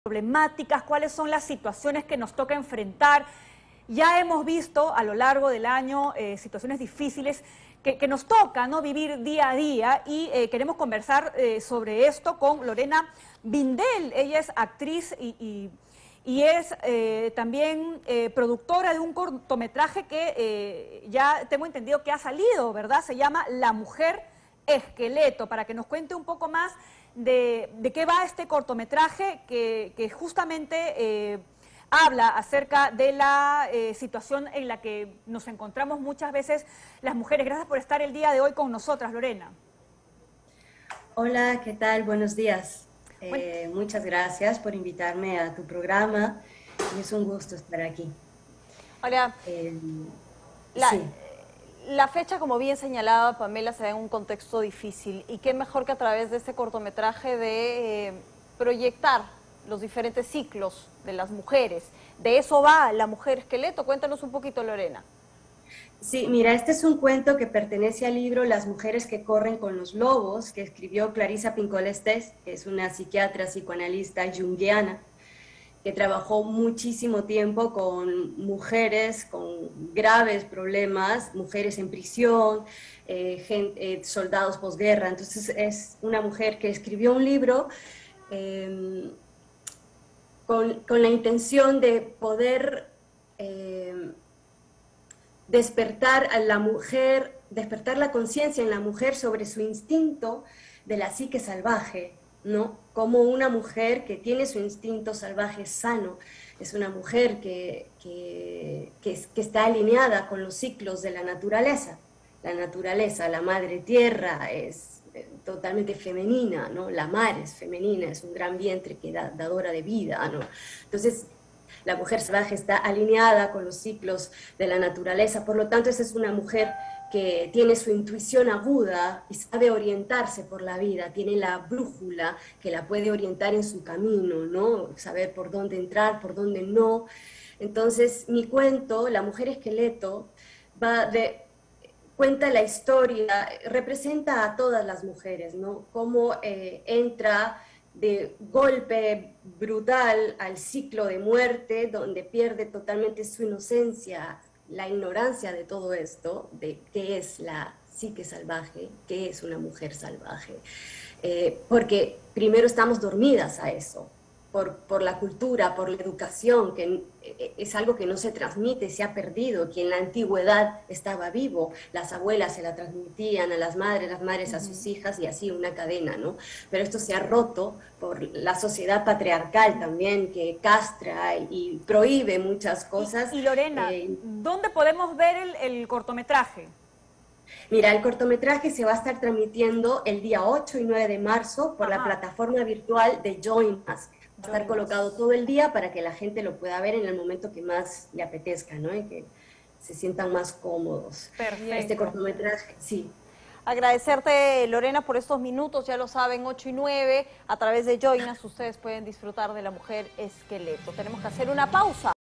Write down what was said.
problemáticas, cuáles son las situaciones que nos toca enfrentar. Ya hemos visto a lo largo del año situaciones difíciles que nos toca, ¿no?, vivir día a día, y queremos conversar sobre esto con Lorena Bindel. Ella es actriz y es también productora de un cortometraje que ya tengo entendido que ha salido, ¿verdad? Se llama La Mujer Esqueleto, para que nos cuente un poco más de qué va este cortometraje que justamente habla acerca de la situación en la que nos encontramos muchas veces las mujeres. Gracias por estar el día de hoy con nosotras, Lorena. Hola, ¿qué tal? Buenos días. Muchas gracias por invitarme a tu programa y es un gusto estar aquí. Ahora, Sí. la fecha, como bien señalaba Pamela, se da en un contexto difícil, y qué mejor que a través de este cortometraje de proyectar los diferentes ciclos de las mujeres. De eso va La Mujer Esqueleto. Cuéntanos un poquito, Lorena. Sí, mira, este es un cuento que pertenece al libro Las mujeres que corren con los lobos, que escribió Clarissa Pinkola Estés, que es una psiquiatra psicoanalista junguiana, que trabajó muchísimo tiempo con mujeres con graves problemas, mujeres en prisión, soldados posguerra. Entonces es una mujer que escribió un libro con la intención de poder despertar a la mujer, despertar la conciencia en la mujer sobre su instinto de la psique salvaje, ¿no? Como una mujer que tiene su instinto salvaje sano, es una mujer que está alineada con los ciclos de la naturaleza. La naturaleza, la madre tierra es totalmente femenina, ¿no? La mar es femenina, es un gran vientre que dadora de vida, ¿no? Entonces, la mujer salvaje está alineada con los ciclos de la naturaleza, por lo tanto, esa es una mujer que tiene su intuición aguda y sabe orientarse por la vida, tiene la brújula que la puede orientar en su camino, ¿no? Saber por dónde entrar, por dónde no. Entonces, mi cuento, La Mujer Esqueleto, cuenta la historia, representa a todas las mujeres, ¿no? Cómo entra de golpe brutal al ciclo de muerte, donde pierde totalmente su inocencia, la ignorancia de todo esto, de qué es la psique salvaje, qué es una mujer salvaje, porque primero estamos dormidas a eso, por la cultura, por la educación, que es algo que no se transmite, se ha perdido, que en la antigüedad estaba vivo, las abuelas se la transmitían a las madres a sus hijas, y así una cadena, ¿no? Pero esto se ha roto por la sociedad patriarcal también, que castra y prohíbe muchas cosas. Y Lorena, ¿dónde podemos ver el cortometraje? Mira, el cortometraje se va a estar transmitiendo el día 8 y 9 de marzo por la plataforma virtual de Join Us. Va a estar colocado todo el día para que la gente lo pueda ver en el momento que más le apetezca, ¿no? Y que se sientan más cómodos. Perfecto. Este cortometraje, sí. Agradecerte, Lorena, por estos minutos. Ya lo saben, 8 y 9, a través de Join Us ustedes pueden disfrutar de La Mujer Esqueleto. Tenemos que hacer una pausa.